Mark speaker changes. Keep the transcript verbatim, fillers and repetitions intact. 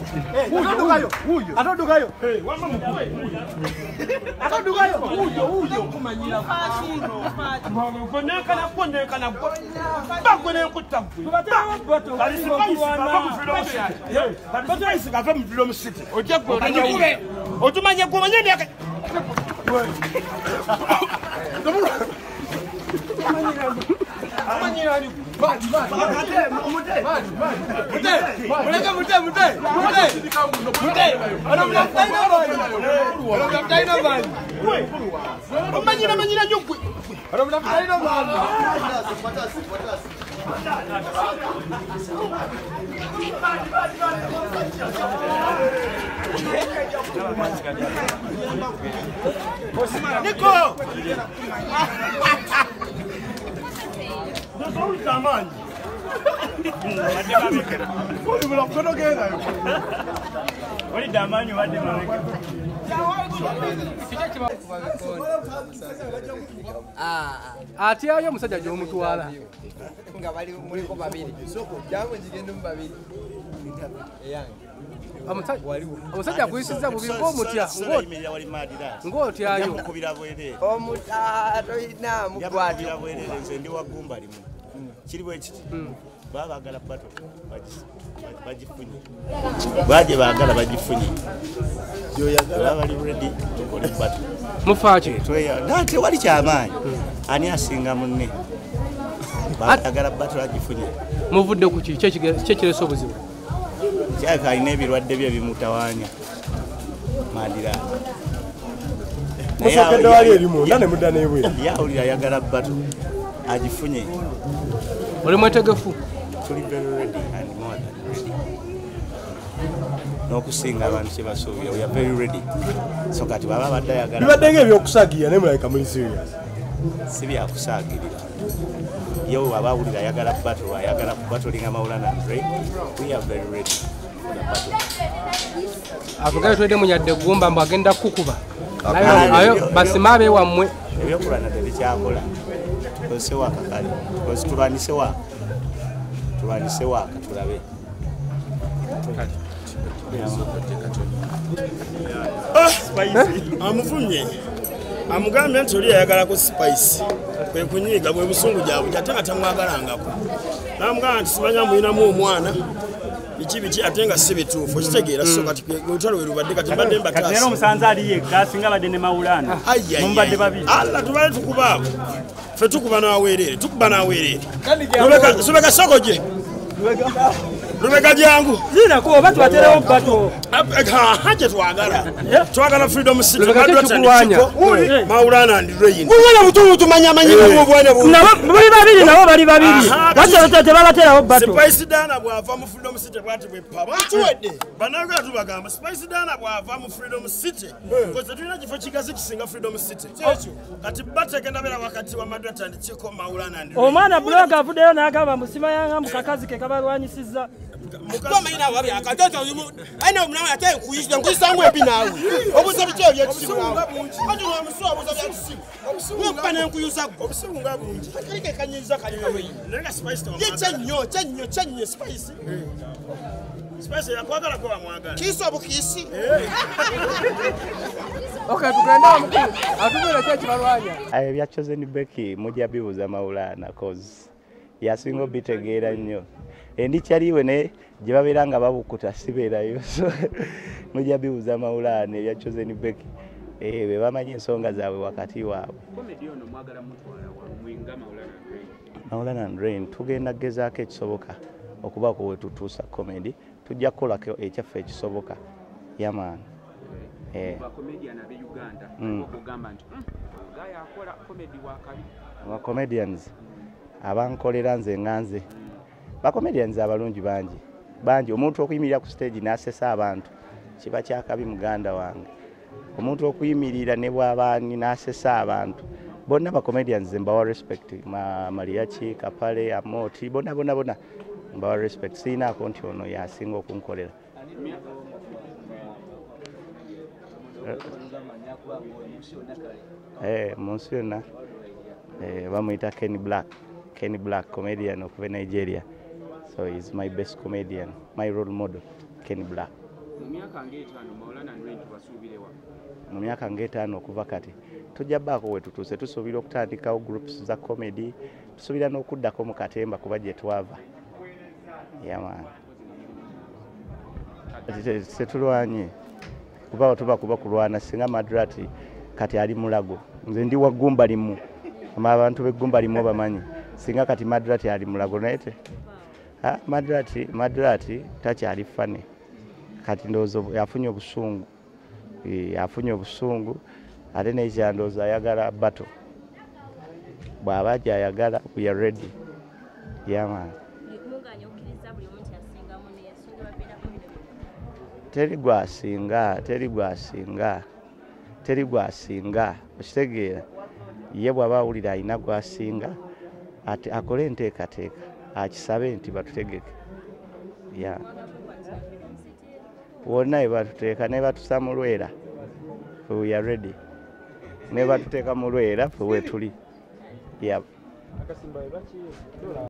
Speaker 1: Huyo huyo. Atodukayo. Eh, wama mkubwa. Atodukayo. Huyo huyo kumanyira fasino. Mama koneka na koneka na bakone kutabu. Bali spice baba mfilo musiti. Bali spice baba mfilo musiti. Oje ko na kube. Otumanye ko manyeni yake. Amanyira ni badi badi. Mute mute. Muleka mute mute. Mute. Mute. Ana mtaina bali. Ana mtaina bali. Amanyira amanyira nyukwe. Ana mtaina bali. Patasi patasi. Nico! Ndio utamani. Wade babekera. Kodi bula kono genda. Wali damani wade babekera.
Speaker 2: Ah,
Speaker 1: ati ayo musajja jo mutwala.
Speaker 2: Nga bali muliko babiri. Jangu njigende mu babiri. Eyange.
Speaker 1: Amusajja waliwo. Amusajja kuyisiza bubi ngo mutya.
Speaker 3: Ngo wali madira.
Speaker 1: Ngo tyayo.
Speaker 3: Kubira bwere.
Speaker 2: Omuta toina mugwadira
Speaker 3: bwere nze ndi wagumba limu. Kiriwe kiti. Baba agala bato. Bajifunye. Baje bagala bajifunye. Yo yagala bali ready tukole bato.
Speaker 1: Mufache.
Speaker 3: Toya. Nate wali kyamaanyi. Ani asinga munne. Bagala bato ajifunye.
Speaker 1: Muvudde ku ki kyekireso obuzibu.
Speaker 3: Kyaka ine birwadde bye bimutawanya. Madira.
Speaker 4: Musokedde wali erimu nane mudane bwe.
Speaker 3: Yawulira yagala bato ajifunye.
Speaker 1: Oli mwetegefu.
Speaker 3: Tuli very ready and more than ready. N'okusinga abantu kye basuubira, we are very ready. So kati baba badde ayagala.
Speaker 4: Bibadde ng'ebyokusagira naye mulabika muli serious.
Speaker 3: Si byakusaagirira. Yo abawulira ayagala battle, ayagala battling Maulana Andre. We are very ready for the battle.
Speaker 1: Avugayo twede munyadde gumba mbu agenda kukuba. Nayo ayo basimabe wammwe.
Speaker 3: Ebyokulana tebikyakola. Tukozese waka kale. Tukozese tulwanise waka. Tulwanise waka tulabe.
Speaker 4: Spicy. Amuvunye. Amugambye nti oli ayagala ku spice. Kwe kunyiga bwe busungu gyabu ate nga tamwagalangako. Namugamba nti simanya muyinamu omwana. Biki biki ate nga si bituufu. Okitegeera so kati olutalo we lubadde kati mbadde mbataasa.
Speaker 5: Kati era omusanza ali yekka singa badde ne Maulana. Mumbadde babiri.
Speaker 4: Allah tubale tukubaako. Ffe tukuba n'aweerere. Tukuba n'aweerere. Lubeka Lubeka Sogoje. Lubeka jangu.
Speaker 5: Zina ko batu baterewo bato.
Speaker 4: Haje twagala. Twagala freedom city. Maulana and Rain.
Speaker 5: Mwana mutu tumanya manyira mu bwana bu. Bali babiri nabo bali babiri. Bato bato babaterawo bato.
Speaker 4: Spice Dana bwava mu freedom city bwati bwe paba. Tuwedde. Banaga tubagamba Spice Dana bwava mu freedom city. Koze tulina kifo kigazi kisinga freedom city. Ekyo. Kati bategenda bera wakati wa Madrata and Chiko Maulana and Rain.
Speaker 5: Omwana blog avudeyo n'agamba musima yanga mukakazi ke kabalwanyisiza.
Speaker 2: Mukoma ina wabi akatoto yumu aina omuna ate kuyisha nkwisangwe epi nawe obusabi kye bya kisimu kati wa musuwa obusabi kya kisimu obusimu ngane nkuyusa
Speaker 4: obusimu nga bungi
Speaker 2: akike kanyiza kalima weyi
Speaker 4: nenga Spice to
Speaker 2: ye chenyo chenyo chenyo Spice
Speaker 4: Spice yakwagala kwa mwagala
Speaker 2: kiso obukisi
Speaker 1: Okay tugenda mukuru atubera kye kibalwanya
Speaker 3: ayo bya Chosen Becky mujja bibuza Maulana cause yasingo bitegeera nnyo endi kyaliwe ne gye babeera nga babukuta sibeerayo so mujja bibuza Maulana ebya Chosen Becky eh be bamanyi ensonga zaabwe wakati waabwe.
Speaker 6: Comedy ono mwagala mutwala wa mwinga Maulana and Rain.
Speaker 3: Maulana and Rain tugenda gezaako ekisoboka okubaako we tutuusa comedy tujja kukolako ekyaffe ekisoboka yamaani.
Speaker 6: Eh ba comedian abe Uganda okugamba nti gaya akola comedy wa kabi.
Speaker 3: Ba comedians abankolera nze nganze ba comedians abalungi bangi bangi omuntu okuyimirira ku stage n'asesa abantu kiba kyakabi muganda wange omuntu okuyimirira ne bw'abaani n'asesa abantu bonna ba comedians mbawa respect ma Mariachi Kapale Amoti bonna bonna bonna mbawa respect sinaako nti ono yasinga okunkolera. Eh munsi yonna eh bamuyita Kenny Black Kenny Black comedian of Nigeria. So he's my best comedian, my role model, Kenny Black.
Speaker 6: mu myaka ng'etaano Maulana Nrenki wasuubirewa
Speaker 3: mu myaka ng'etaano okuva kati tujja bbaako we tutuuse tusuubira okutandikawo groups za comedy tusuubira n'okuddako mu katemba kuba gye twava yaman tetulwanye kuba tuba kuba kulwana singa Madrati kati ali mulago nze ndi wa ggumba limu abantu b'eggumba limu bamanyi singa kati Madrati ali mulago naye te ah Madrati Madrati takyali fane kati ndowooza yafunye obusungu yafunye obusungu ate n'ekyandowooza ayagala bato bw'aba gy'ayagala we are ready yaman teri gwasinga teri gwasinga teri gwasinga okitegeera ye bw'aba awulira alina gwasinga ati akole enteekateeka akisabe nti batutegeke ya wonna we batuteeka ne batusa mu Lwera we are ready ne batuteeka mu Lwera fe we tuli.